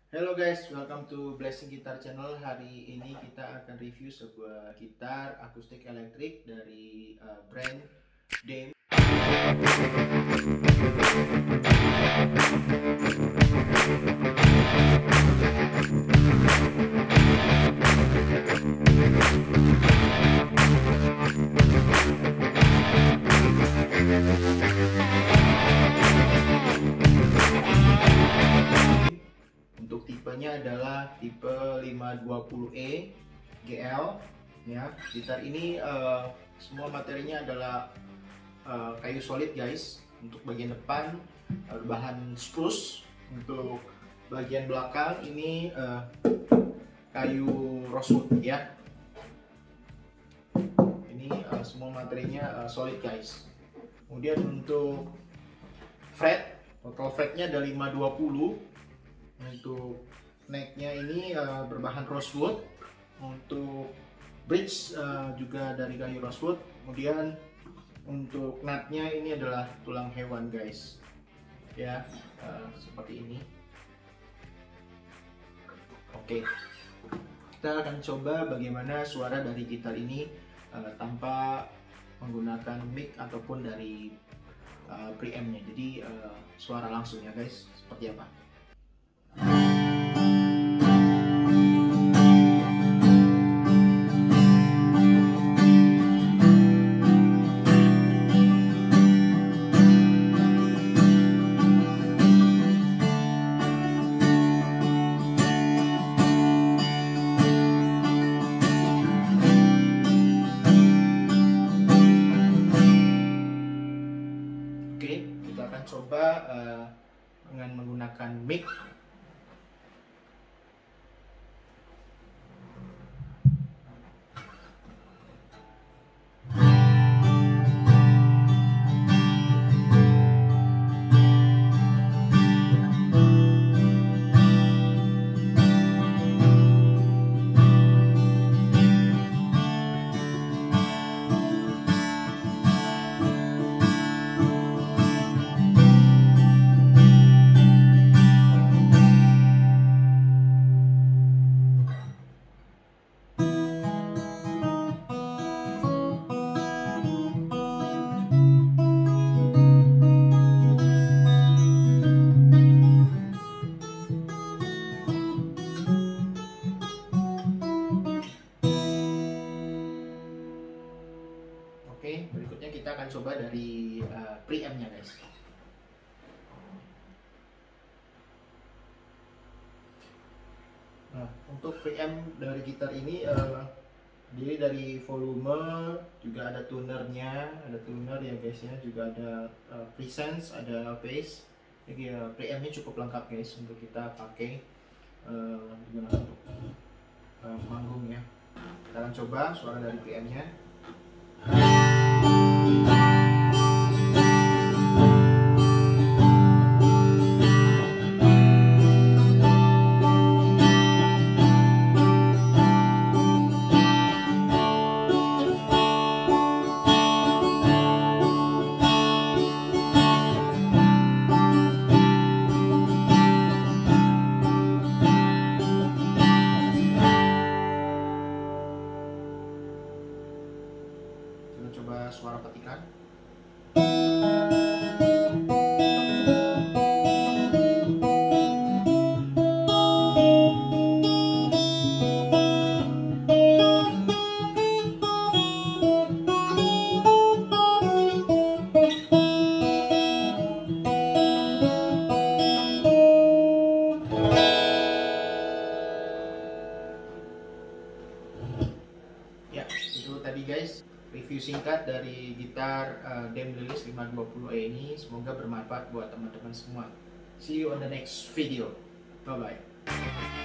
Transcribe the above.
Hello guys, welcome to Blessing Guitar Channel. Hari ini kita akan review sebuah gitar akustik elektrik dari brand Dame. Untuk tipenya adalah tipe 520E GL ya. Gitar ini semua materinya adalah kayu solid guys. Untuk bagian depan berbahan spruce, untuk bagian belakang ini kayu rosewood ya. Ini semua materinya solid guys. Kemudian untuk fret, total fretnya ada 520. Untuk necknya ini berbahan rosewood, untuk bridge juga dari kayu rosewood. Kemudian untuk nutnya ini adalah tulang hewan guys ya, seperti ini. Oke, kita akan coba bagaimana suara dari gitar ini tanpa menggunakan mic ataupun dari preampnya. Jadi suara langsung ya guys, seperti apa. Oke, kita akan coba dengan menggunakan mic. Oke, berikutnya kita akan coba dari preampnya guys. Nah, untuk preamp dari gitar ini diri dari volume, juga ada tunernya, ada tuner ya guys ya, juga ada presence, ada bass. Jadi preampnya cukup lengkap guys untuk kita pakai digunakan untuk manggung ya. Kita akan coba suara dari preampnya. Kita coba suara petikan. Ya, itu tadi guys review singkat dari gitar Dame Lilis 520E ini. Semoga bermanfaat buat teman-teman semua. See you on the next video. Bye bye.